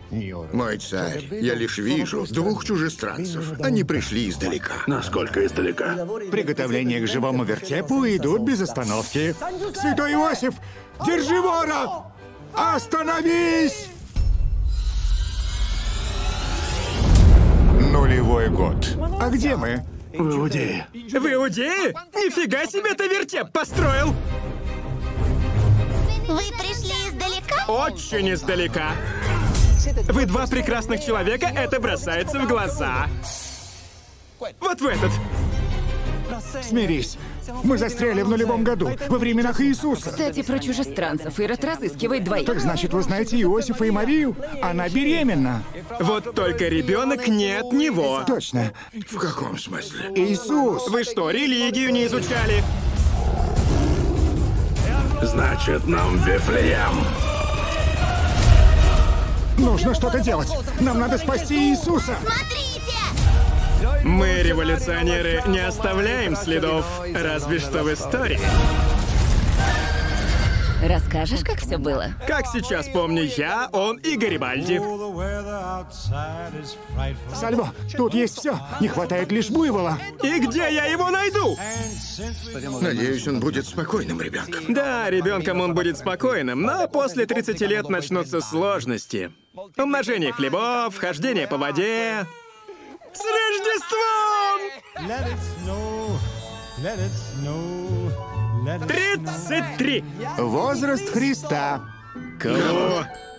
Мой царь, я лишь вижу двух чужестранцев. Они пришли издалека. Насколько издалека? Приготовления к живому вертепу идут без остановки. Святой Иосиф, держи вора! Остановись! Нулевой год. А где мы? В Иудее. В Иудее? Нифига себе ты вертеп построил! Вы пришли издалека? Очень издалека. Вы два прекрасных человека, это бросается в глаза. Вот в этот. Смирись. Мы застряли в нулевом году, во временах Иисуса. Кстати, про чужестранцев. Ирод разыскивает двоих. Так значит, вы знаете Иосифа и Марию? Она беременна. Вот только ребенок не от него. Точно. В каком смысле? Иисус. Вы что, религию не изучали? Значит, нам в Вифлеем. Нужно что-то делать. Нам надо спасти Иисуса. Смотрите! Мы, революционеры, не оставляем следов, разве что в истории. Расскажешь, как все было? Как сейчас помню я, он и Гарибальди. Сальво, тут есть все. Не хватает лишь буйвола. И где я его найду? Надеюсь, он будет спокойным ребенком. Да, ребенком он будет спокойным, но после 30 лет начнутся сложности. Умножение хлебов, хождение по воде. С Рождеством! 33! Возраст Христа. Кого?